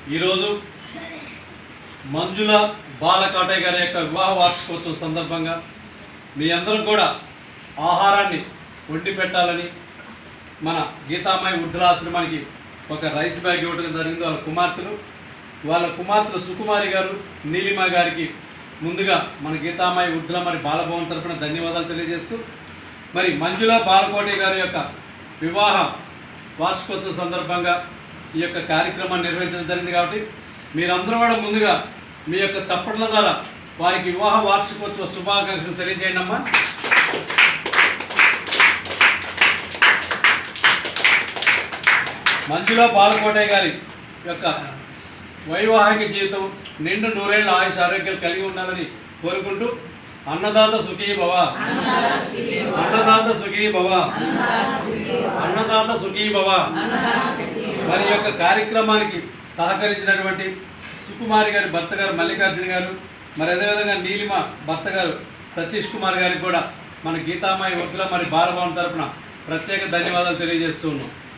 ఈరోజు మంజుల బాలకాటయ్య గారి యొక్క వివాహ వార్షికోత్సవం సందర్భంగా మీ అందరూ కూడా ఆహారాన్ని వండి పెట్టాలని మన గీతామాయి వృద్ధులాశ్రమానికి ఒక రైస్ బ్యాగ్ ఇవ్వడం జరిగింది. వాళ్ళ కుమార్తెలు సుకుమారి గారు, నీలిమ గారికి ముందుగా మన గీతామాయి వృద్ధుల మరి బాలభవన్ తరపున ధన్యవాదాలు తెలియజేస్తూ, మరి మంజుల బాలకోటయ్య గారి యొక్క వివాహ వార్షికోత్సవం సందర్భంగా ఈ యొక్క కార్యక్రమాన్ని నిర్వహించడం జరిగింది. కాబట్టి మీరందరూ కూడా ముందుగా మీ యొక్క చప్పట్ల ద్వారా వారికి వివాహ వార్షికోత్సవ శుభాకాంక్షలు తెలియజేయండి అమ్మా. మంజుల బాలకోటయ్య గారి యొక్క వైవాహిక జీవితం నిండు నూరేళ్ల ఆయుష ఆరోగ్యాలు కలిగి ఉండాలని కోరుకుంటూ అన్నదాత సుఖీ భవ, అన్నదాత సుఖీ భవ, అన్నదాత సుఖీ భవ. మరి యొక్క కార్యక్రమానికి సహకరించినటువంటి సుకుమారి గారి భర్త గారు మల్లికార్జున గారు, మరి అదేవిధంగా నీలిమ భర్త గారు సతీష్ కుమార్ గారికి కూడా మన గీతామాయి వృద్ధుల మరి బాలభవన్ తరపున ప్రత్యేక ధన్యవాదాలు తెలియజేస్తూ ఉన్నాం.